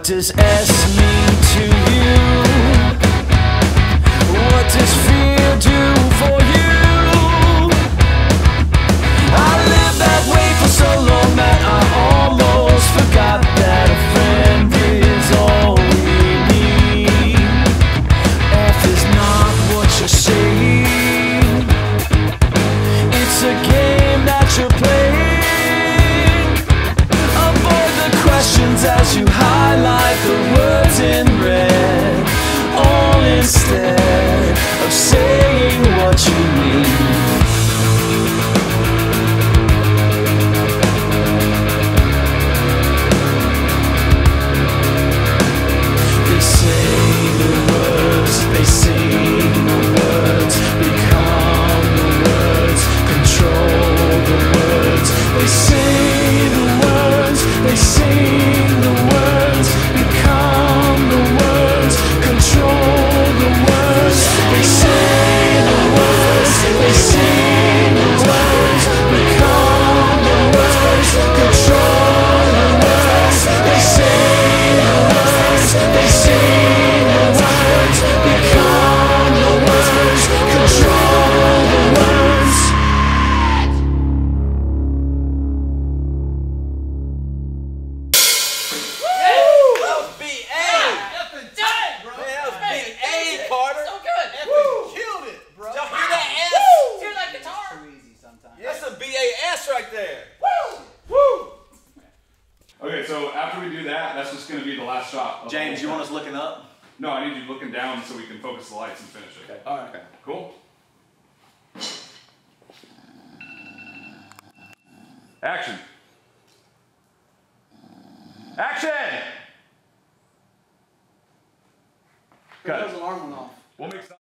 does S mean to you? What does fear do for you? I lived that way for so long that I almost forgot that a friend is all we need. F is not what you're saying. It's a game that you're playing. Avoid the questions as you highlight the words in red, all instead of saying what you mean. They say the words, they sing the words, become the words, control the words. They say the words, they sing the words, become the words, control the words. They say the words, they sing the words, become the words, control the words. They say the words, they sing the words, become the words, control the words. That was B.A. Effing tight, bro. Man, that was B.A. Carter. So good. Effing killed it, bro. Y'all hear that S? Hear that guitar? Too easy sometimes. That's some B.A.S. right there. Okay, so after we do that, that's just going to be the last shot. Of James, the you whole want us looking up? thing. No, I need you looking down so we can focus the lights and finish it. Okay. All right. Okay. Cool? Action. Action! That was an arm went off. We'll make